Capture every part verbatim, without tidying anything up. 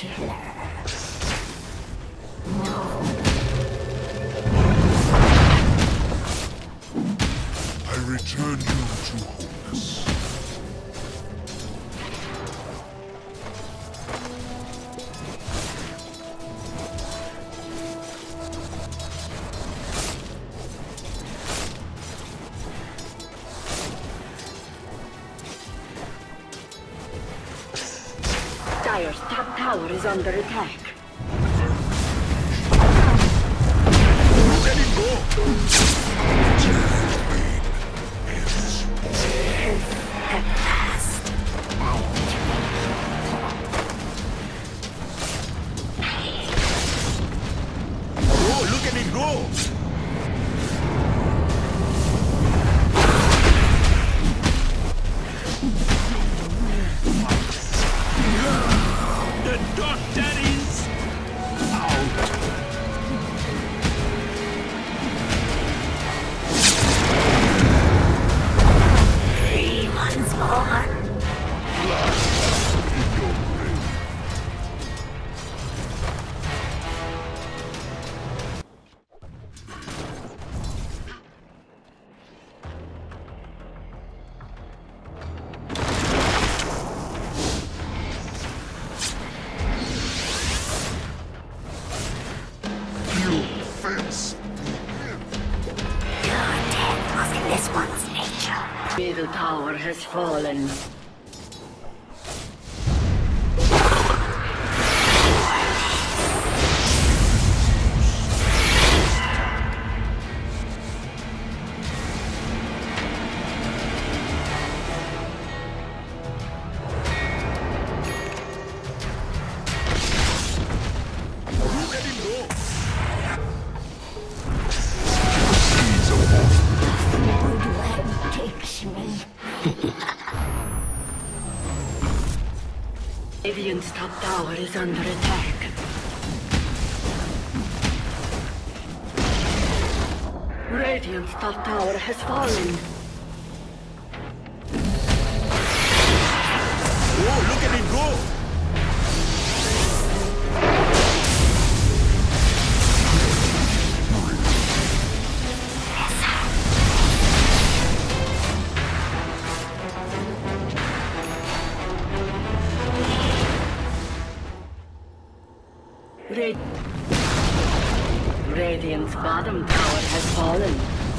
I return you to wholeness. Dire's top tower is under attack. Let him go! At last. Oh, look at it go! The Dark Daddies out! Free once more. You fence! Your death was in this one's nature. Middle tower has fallen. Let him go! Woodward takes me. Radiant's top tower is under attack. Radiant's top tower has fallen. Oh, look at it go! Rad Radiant's bottom tower has fallen.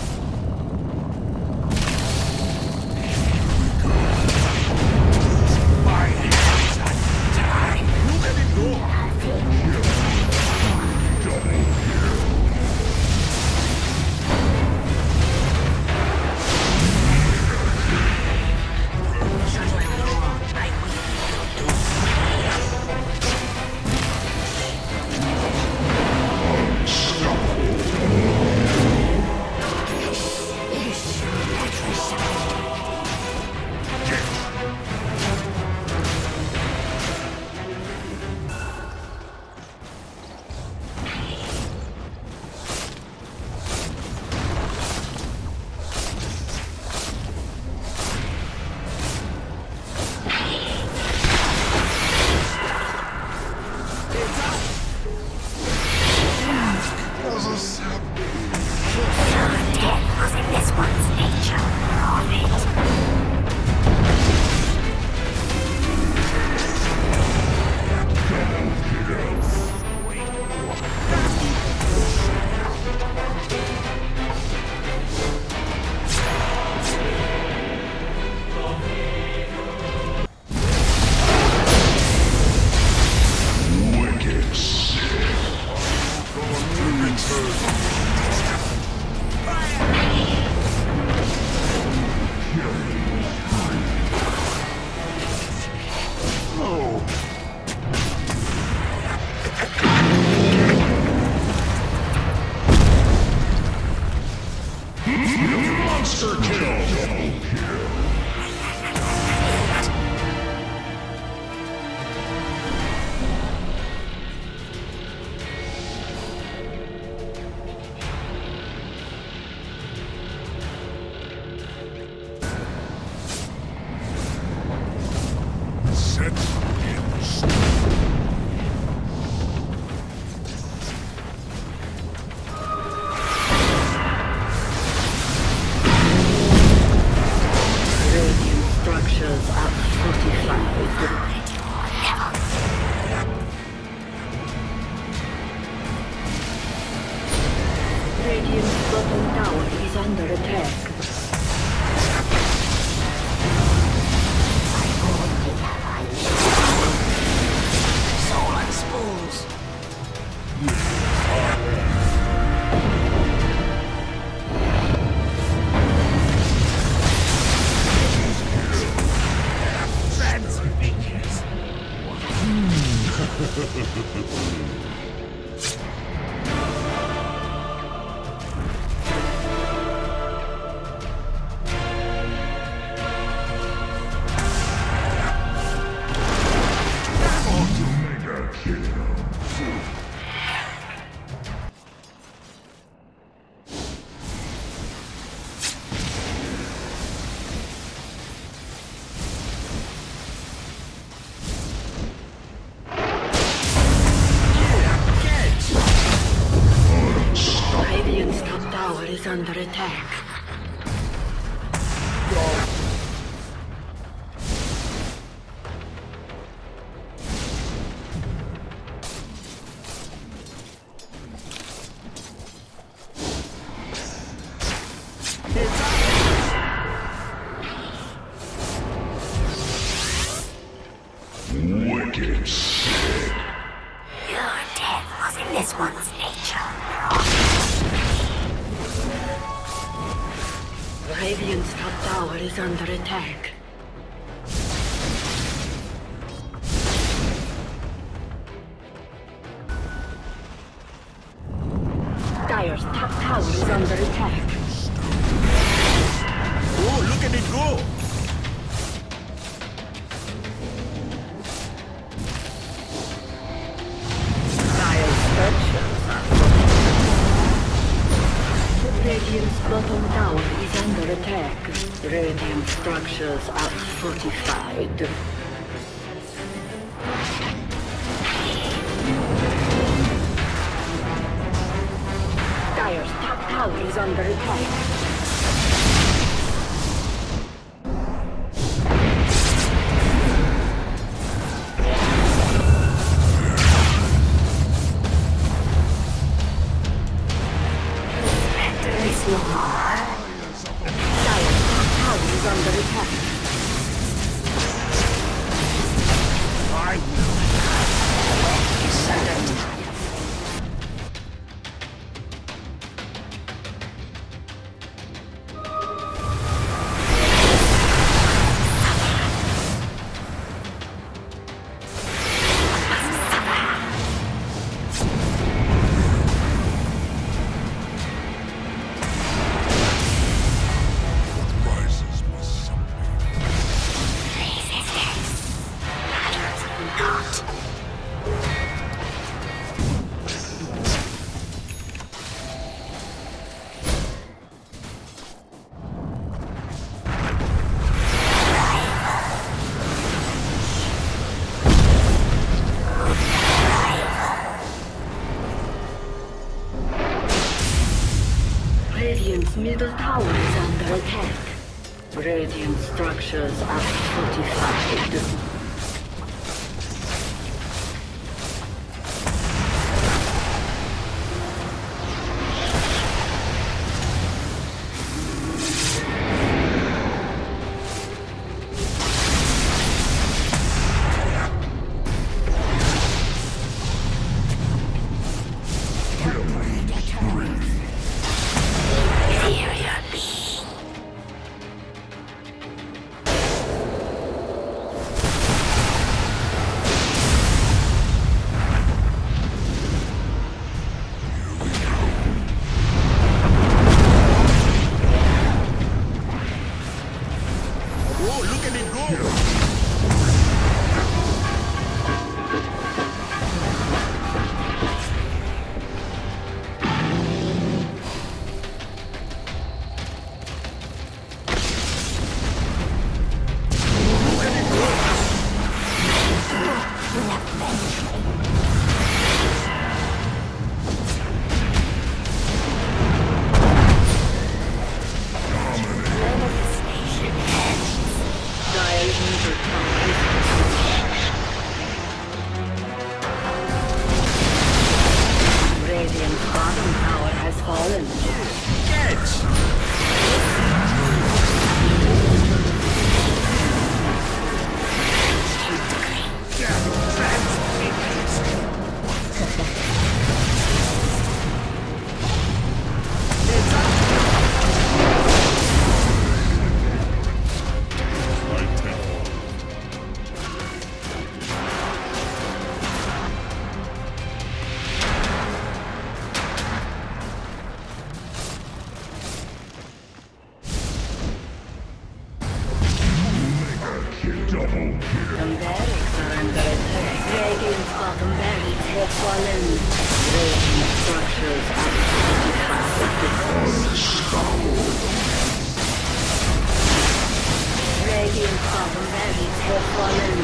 My hands are tied! Look at it go! bottom tower is under attack. Soul and spools. Radiant's top tower is under attack. Wicked shit. Your death was in this one's nature. Radiant's top tower is under attack. Dire's top tower is under attack. Oh, look at it go! Dire's structures are Radiant's bottom tower is under attack. Radiant structures are fortified. Dire's top tower is under attack. I will. Radiant's middle tower is under attack. Radiant structures are fortified. Radiant's bottom tower has fallen. Radiant's bottom barracks have fallen. Radiant structures are fortified. Radiant's bottom barracks have fallen.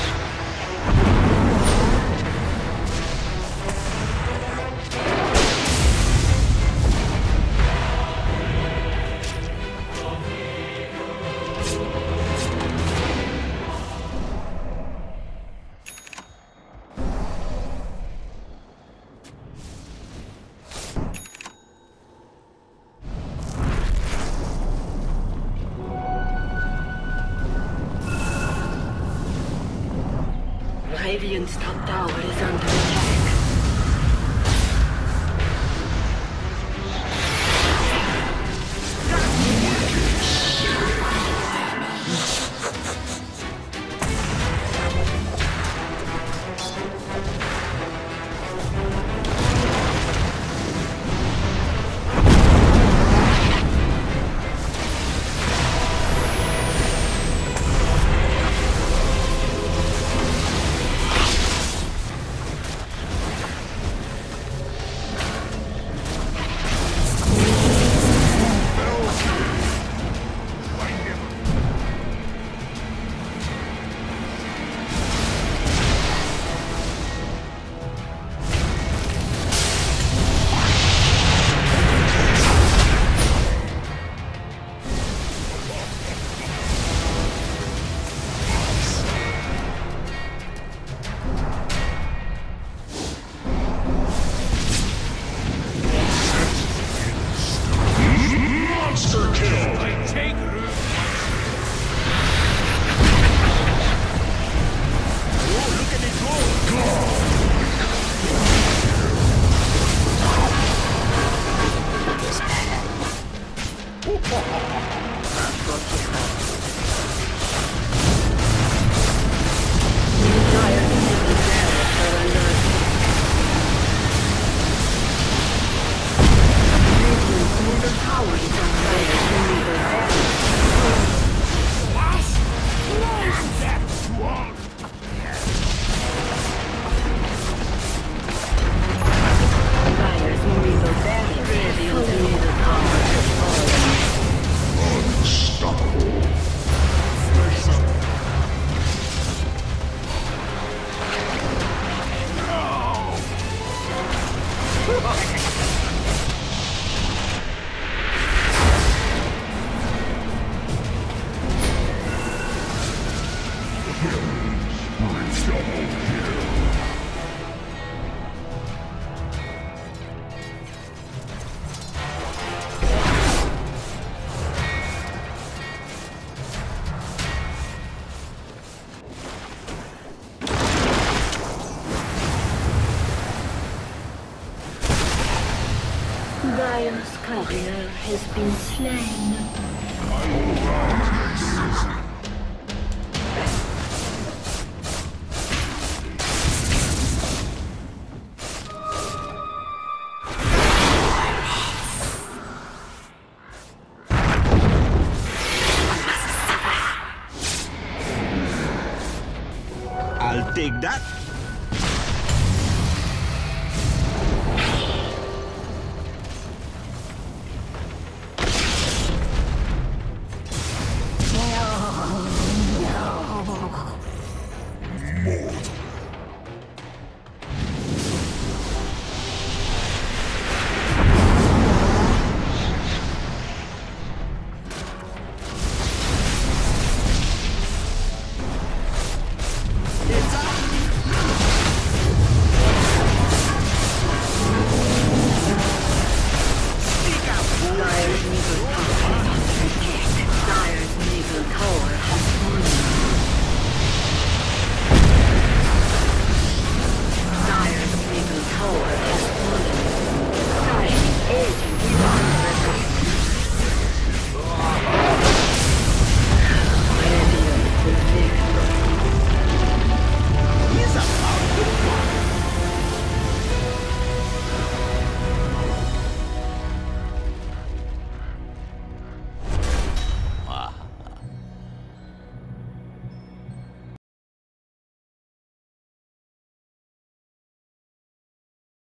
Radiant's top tower is under attack. Dire's courier has been slain.